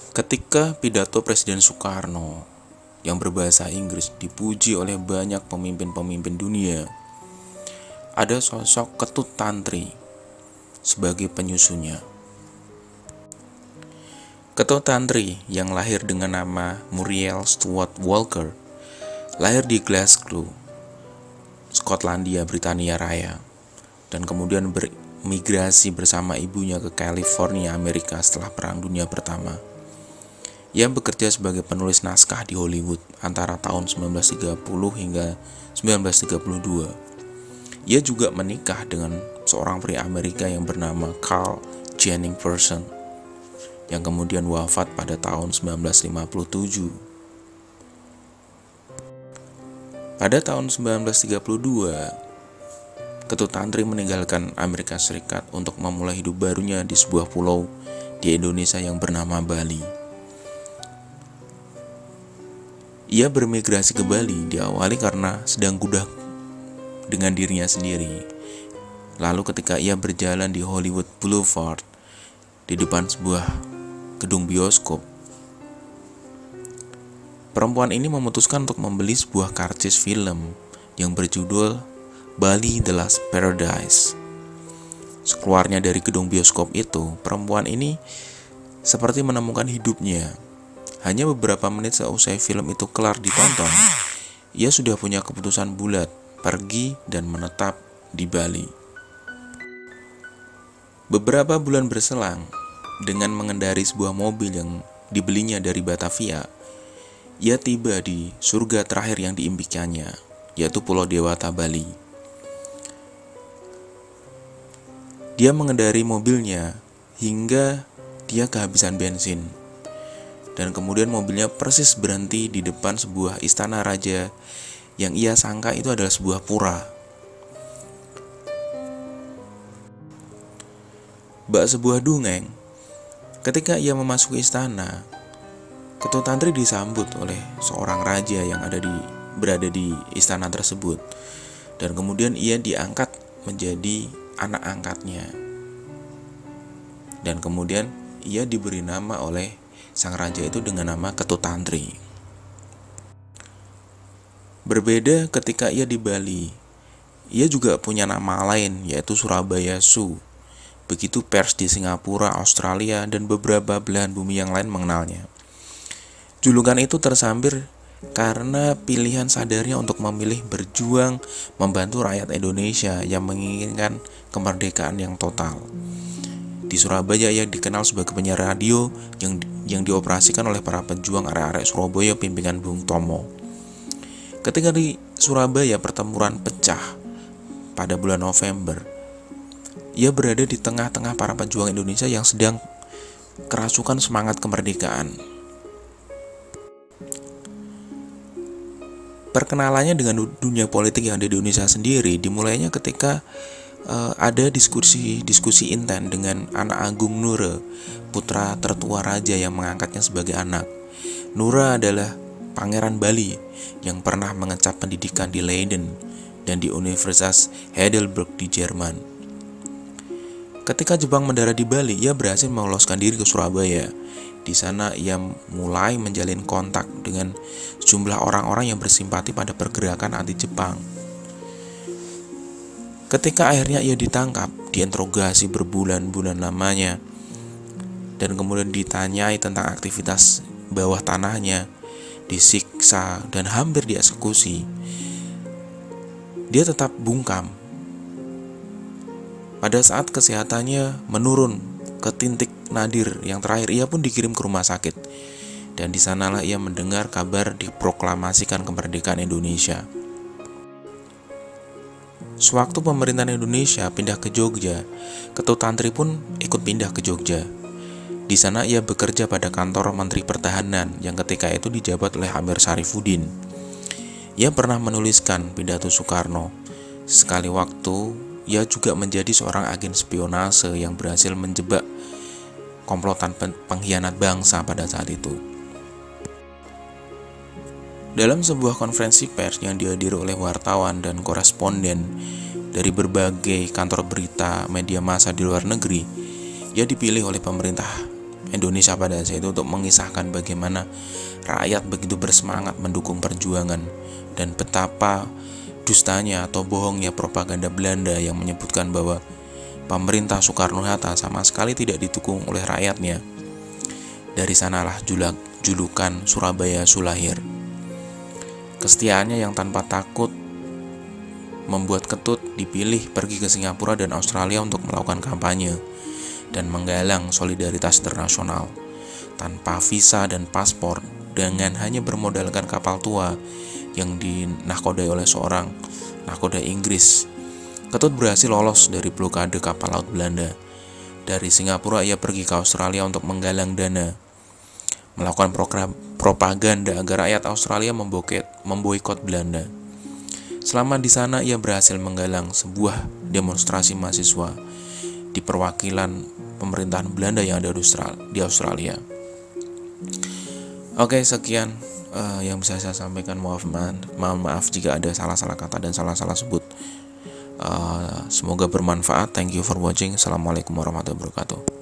Ketika pidato Presiden Soekarno yang berbahasa Inggris dipuji oleh banyak pemimpin-pemimpin dunia, ada sosok Ketut Tantri sebagai penyusunnya. Ketut Tantri yang lahir dengan nama Muriel Stuart Walker lahir di Glasgow, Skotlandia, Britania Raya, dan kemudian bermigrasi bersama ibunya ke California, Amerika setelah Perang Dunia Pertama. Ia bekerja sebagai penulis naskah di Hollywood antara tahun 1930 hingga 1932. Ia juga menikah dengan seorang pria Amerika yang bernama Carl Jennings Person, yang kemudian wafat pada tahun 1957. Pada tahun 1932, Ketut Tantri meninggalkan Amerika Serikat untuk memulai hidup barunya di sebuah pulau di Indonesia yang bernama Bali. Ia bermigrasi ke Bali diawali karena sedang gundah dengan dirinya sendiri. Lalu ketika ia berjalan di Hollywood Boulevard di depan sebuah gedung bioskop, perempuan ini memutuskan untuk membeli sebuah karcis film yang berjudul Bali The Last Paradise. Sekeluarnya dari gedung bioskop itu, perempuan ini seperti menemukan hidupnya. Hanya beberapa menit seusai film itu kelar ditonton, ia sudah punya keputusan bulat pergi dan menetap di Bali. Beberapa bulan berselang, dengan mengendari sebuah mobil yang dibelinya dari Batavia, ia tiba di surga terakhir yang diimpikannya, yaitu Pulau Dewata, Bali. Dia mengendari mobilnya hingga dia kehabisan bensin, dan kemudian mobilnya persis berhenti di depan sebuah istana raja yang ia sangka itu adalah sebuah pura. Bak sebuah dongeng, ketika ia memasuki istana, Ketut Tantri disambut oleh seorang raja yang berada di istana tersebut, dan kemudian ia diangkat menjadi anak angkatnya, dan kemudian ia diberi nama oleh sang raja itu dengan nama Ketut Tantri. Berbeda ketika ia di Bali, ia juga punya nama lain, yaitu Surabaya Su. Begitu pers di Singapura, Australia, dan beberapa belahan bumi yang lain mengenalnya. Julukan itu tersambil karena pilihan sadarnya untuk memilih berjuang membantu rakyat Indonesia yang menginginkan kemerdekaan yang total. Di Surabaya ia dikenal sebagai penyiar radio yang dioperasikan oleh para pejuang arek-arek Surabaya pimpinan Bung Tomo. Ketika di Surabaya pertempuran pecah pada bulan November, ia berada di tengah-tengah para pejuang Indonesia yang sedang kerasukan semangat kemerdekaan. Perkenalannya dengan dunia politik yang ada di Indonesia sendiri dimulainya ketika ada diskusi intens dengan anak Agung Nura, putra tertua raja yang mengangkatnya sebagai anak. Nura adalah pangeran Bali yang pernah mengecap pendidikan di Leiden dan di Universitas Heidelberg di Jerman. Ketika Jepang mendarat di Bali, ia berhasil meloloskan diri ke Surabaya. Di sana ia mulai menjalin kontak dengan sejumlah orang-orang yang bersimpati pada pergerakan anti Jepang. Ketika akhirnya ia ditangkap, diinterogasi berbulan-bulan lamanya, dan kemudian ditanyai tentang aktivitas bawah tanahnya, disiksa dan hampir dieksekusi, dia tetap bungkam. Pada saat kesehatannya menurun ke titik nadir yang terakhir, ia pun dikirim ke rumah sakit, dan di sanalah ia mendengar kabar diproklamasikan kemerdekaan Indonesia. Sewaktu pemerintahan Indonesia pindah ke Jogja, Ketut Tantri pun ikut pindah ke Jogja. Di sana ia bekerja pada kantor Menteri Pertahanan yang ketika itu dijabat oleh Amir Syarifuddin. Ia pernah menuliskan pidato Soekarno. Sekali waktu, ia juga menjadi seorang agen spionase yang berhasil menjebak komplotan pengkhianat bangsa pada saat itu. Dalam sebuah konferensi pers yang dihadiri oleh wartawan dan koresponden dari berbagai kantor berita media massa di luar negeri, ia dipilih oleh pemerintah Indonesia pada saat itu untuk mengisahkan bagaimana rakyat begitu bersemangat mendukung perjuangan dan betapa dustanya atau bohongnya propaganda Belanda yang menyebutkan bahwa pemerintah Soekarno-Hatta sama sekali tidak didukung oleh rakyatnya. Dari sanalah julukan Surabaya Su lahir. Kesetiaannya yang tanpa takut membuat Ketut dipilih pergi ke Singapura dan Australia untuk melakukan kampanye dan menggalang solidaritas internasional. Tanpa visa dan paspor, dengan hanya bermodalkan kapal tua yang dinahkodai oleh seorang nahkoda Inggris, Ketut berhasil lolos dari blokade kapal laut Belanda. Dari Singapura ia pergi ke Australia untuk menggalang dana, melakukan propaganda agar rakyat Australia memboikot Belanda. Selama di sana ia berhasil menggalang sebuah demonstrasi mahasiswa di perwakilan pemerintahan Belanda yang ada di Australia. Oke, sekian yang bisa saya sampaikan. Mohon maaf jika ada salah-salah kata dan salah-salah sebut. Semoga bermanfaat. Thank you for watching. Assalamualaikum warahmatullahi wabarakatuh.